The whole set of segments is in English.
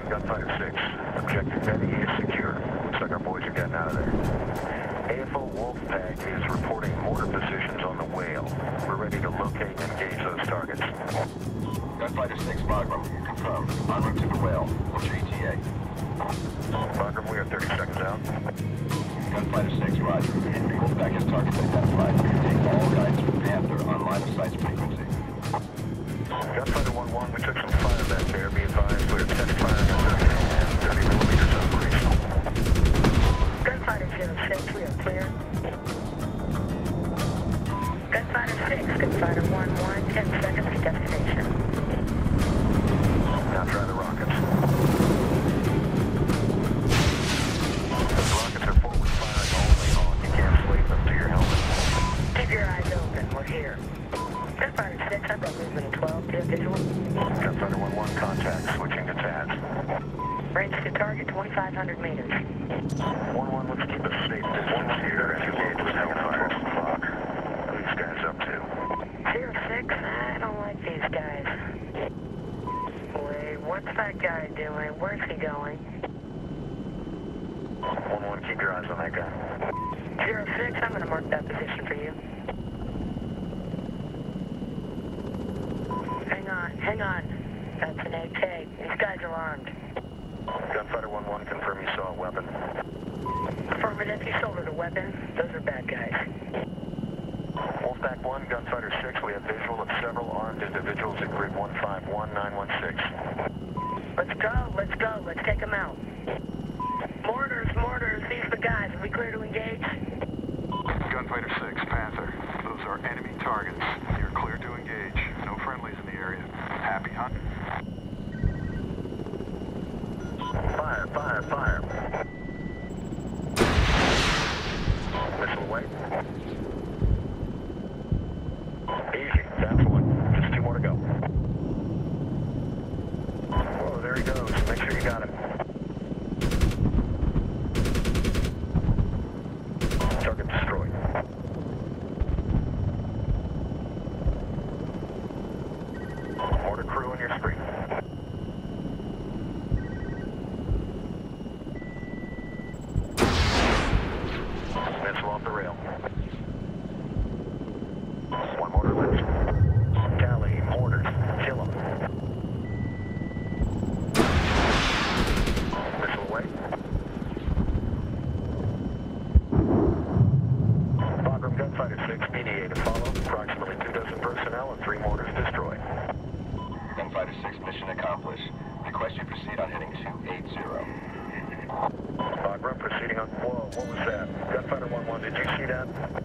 Gunfighter 6. Objective Betty is secure. Looks like our boys are getting out of there. AFO Wolfpack is reporting mortar positions on the Whale. We're ready to locate and engage those targets. Gunfighter 6, Bagram. Confirmed. En route to the Whale. What's your ETA? Bagram, we are 30 seconds out. Gunfighter 6, roger. Wolfpack has targets identified. Take all guidance from Panther on line of sight frequency. Gunfighter 1-1, we took some fire back there. Be advised, we're steady firing at 30 millimeters operational. Gunfighter 06, we are clear. Gunfighter 6, Gunfighter 1-1, 10 seconds to destination. Now try the rockets. Those rockets are forward firing only, Hawk. You can't slate them to your helmet. Keep your eyes open, we're here. Gunfighter 6, I've got movement in 12, do you have visual? Gunfighter 1-1, contact, switching to TADS. Range to target 2,500 meters. 1-1, let's keep us safe. There's one here and engage with Hellfire. Clock. What are these guys up to? 06, I don't like these guys. Wait, what's that guy doing? Where's he going? 1-1, keep your eyes on that guy. 06, I'm going to mark that position for you. Hang on. That's an AK. These guys are armed. Gunfighter 1-1, confirm you saw a weapon. Affirmative, you shouldered a weapon. Those are bad guys. Wolfpack 1, Gunfighter 6, we have visual of several armed individuals at grid 151916. Let's go. Let's take them out. Mortars. These are the guys. Are we clear to engage? Gunfighter 6, Panther. Those are enemy targets. You're clear to engage. No friendlies in the area. Happy hunting. Fire. Missile away. Easy, down for one. Just 2 more to go. Whoa, there he goes. Make sure you got him. Target destroyed. Mortar crew in your screen. Missile off the rail. 1 mortar left. Tally, mortars. Kill them. Missile away. Bagram Gunfighter 6, PDA to follow. Approximately 24 personnel and 3 mortars destroyed. Gunfighter 6, mission accomplished. Request you proceed on heading 280. Bagram proceeding on... Whoa, what was that? Gunfighter 1-1, did you see that?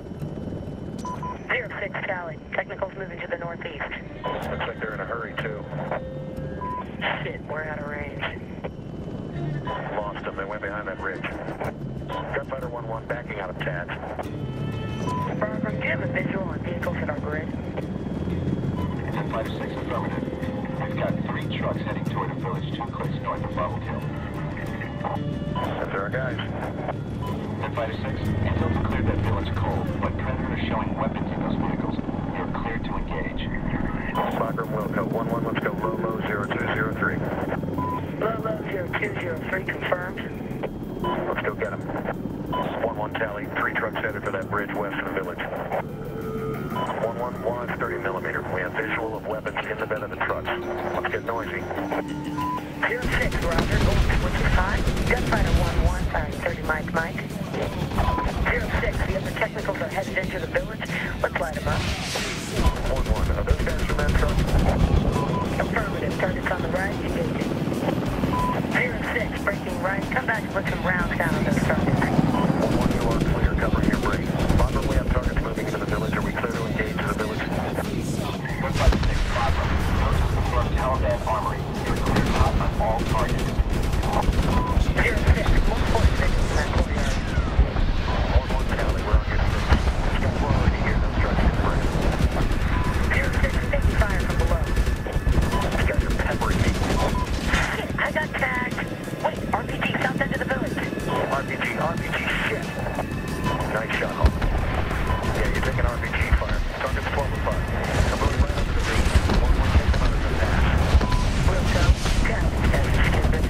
06, Tally. Technical's moving to the northeast. Looks like they're in a hurry, too. Shit, we're out of range. Lost them. They went behind that ridge. Gunfighter 1-1 backing out of TADS. Bagram, do you have a visual on vehicles in our grid? Gunfighter 6, affirmative. We've got 3 trucks heading toward a village 2 clicks north of Bravo Kill. Those are our guys. Gunfighter 6, intel's cleared that village cold, but Predator is showing weapons in those vehicles. You're cleared to engage. Bagram Wilco, 1-1, let's go low 0203. Low 0203, confirmed. Let's go get them. 1-1 Tally, 3 trucks headed for that bridge west of the village. 1-1, watch 30 millimeter. We have visual of weapons in the bed of the trucks. Let's get noisy. 06, Roger, going switch is hot. Gunfighter 1-1, firing 30 Mike. 06, the other technicals are headed into the village. Let's light them up. 1-1, are those guys from that truck? Affirmative, targets on the right, engaging. 06, breaking right. Come back and put some rounds down on those targets. 1-1, you are clear, covering your break. Bagram, we have targets moving into the village. Are we clear to engage the village? Gunfighter 6, Bagram. Those are confirmed Taliban armory. You're cleared hot on all targets. 06, multiple individuals in that courtyard. 1-1 Tally, we're on your 6. We're already here, those trucks in front. 06, taking fire from below. These guys are peppering me. Shit, I got tagged. Wait, RPG south end of the village. RPG, shit. Nice shot, Hawk. Yeah, you're taking RPG fire. Target's 12 of 5. I'm moving right under the bridge. 1-1, take them out of the pass. We'll go. Down, that's stupid.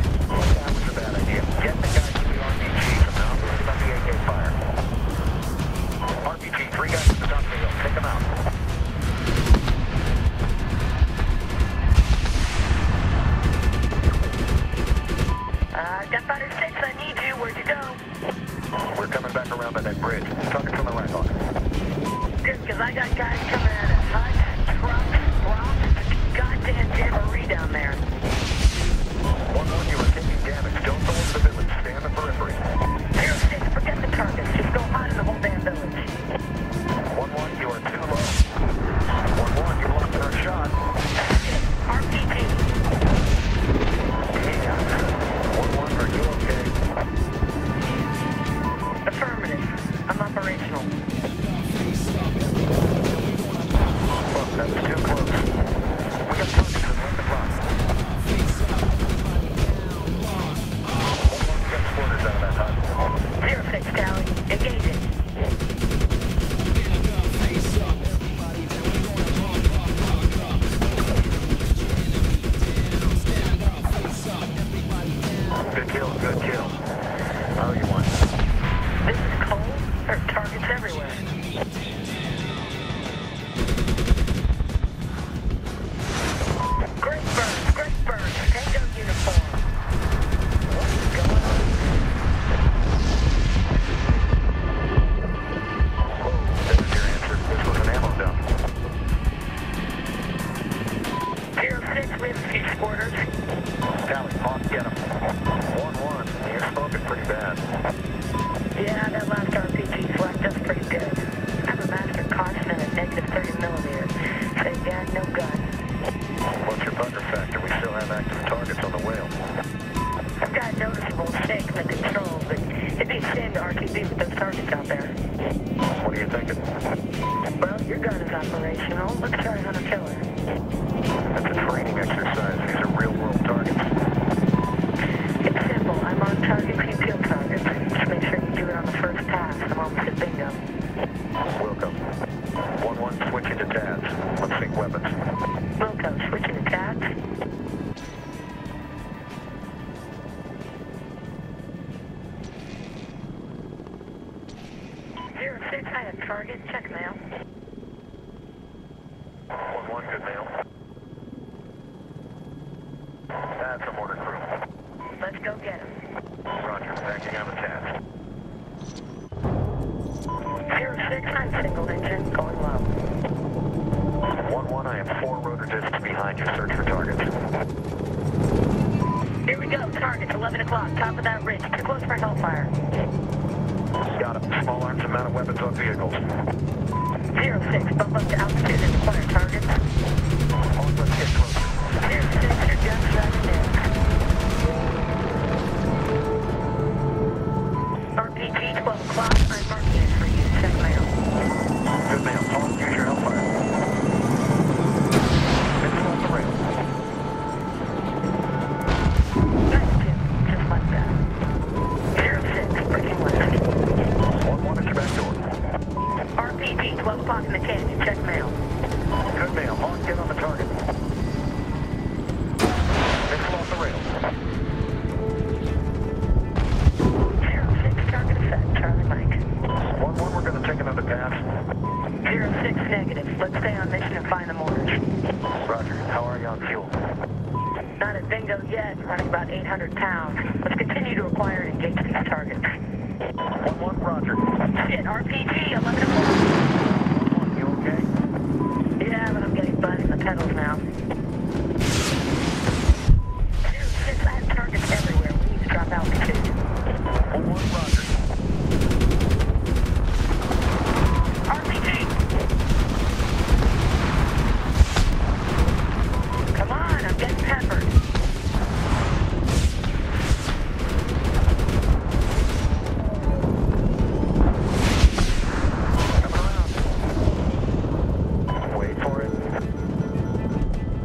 kill, good kill. Oh, you won. This is Cole. There are targets everywhere. Great burn. Tango uniform. What is going on? Whoa, there's your answer. This was an ammo dump. 06, we have a few squirters. Tally, Hawk, get him. 1-1. You're smoking pretty bad. Yeah, that last RPG flagged us pretty good. I have a master caution and a negative 30 millimeter. Say dad, no gun. What's your bugger factor? We still have active targets on the whale. I've got a noticeable shake in the controls, but it'd be a shame to RTB with those targets out there. What are you thinking? Well, your gun is operational. Let's try hunter-killer. That's a training exercise. These are real-world targets. It's simple. I'm on target, you kill targets. Just make sure you do it on the first pass. I'm almost at bingo. Wilco. 1-1, switching to tabs. Let's sync weapons. Wilco, switching to tabs. Zero 06, I have target. Check mail. 1-1, good mail. That's a mortar crew. Let's go get him. Roger, backing on the tabs. 06, I'm single engine, going low. 1-1, I am 4 rotor discs behind you. Search for targets. Here we go, targets, 11 o'clock, top of that ridge. Too close for hellfire. Got him. Small arms and mounted weapons on vehicles. 06, bump up to altitude and acquire targets. Hawk, let's get closer. 06, your gun's driving in. RPG, 12 o'clock, I'm marking it for you. Check mail. Good mail. Hawk, use your hellfire. Missile off the rail. Nice, Jim. Just like that. 06, breaking west. 1-1 at your back door. RPG, 12 o'clock in the canyon. Check mail. Good mail. Hawk, get on the target. Missile off the rail. 06, target effect. Charlie Mike. 1-1, we're going to take another pass. 06, negative. Let's stay on mission and find the mortars. Roger. How are you on fuel? Not at bingo yet. Running about 800 pounds. Let's continue to acquire and engage these targets. 1-1, roger. Shit, RPG, 11 o'clock. 1-1, you okay? Yeah, but I'm getting buzzed in the pedals now. 06, I have targets everywhere. We need to drop altitude. 1-1, roger. RPG! Come on, I'm getting peppered. Coming around. Wait for it.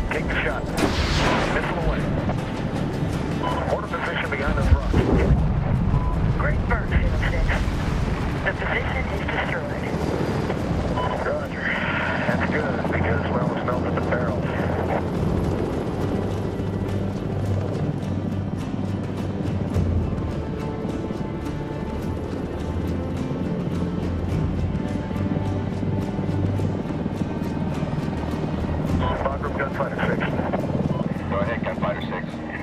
Take the shot. Missile away. Quarter position behind those rocks. Great burn, Field 6. The position is destroyed. Roger. That's good because, well, it's melted the barrels. Squad group Gunfighter 6. Go ahead, Gunfighter 6.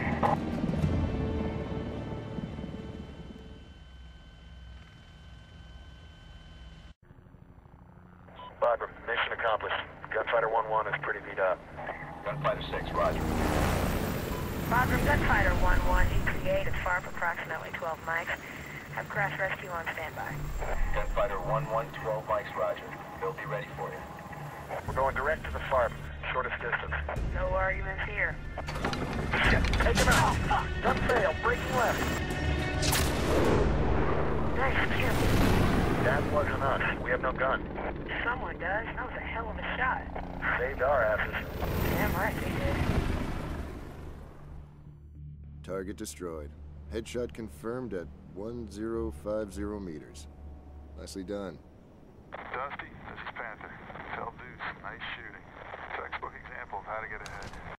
Bagram, mission accomplished. Gunfighter 1-1 is pretty beat up. Gunfighter 6, roger. Bagram, Gunfighter 1-1, ETA is far for approximately 12 mics. Have crash rescue on standby. Gunfighter 1-1, 12 mics, roger. They'll be ready for you. We're going direct to the farm, shortest distance. No arguments here. Shit, take him out. Gun fail, breaking left. Nice kill. That wasn't us. We have no gun. Someone does. That was a hell of a shot. Saved our asses. Damn right they did. Target destroyed. Headshot confirmed at 1050 meters. Nicely done. Dusty, this is Panther. Tell Deuce, nice shooting. Textbook example of how to get ahead.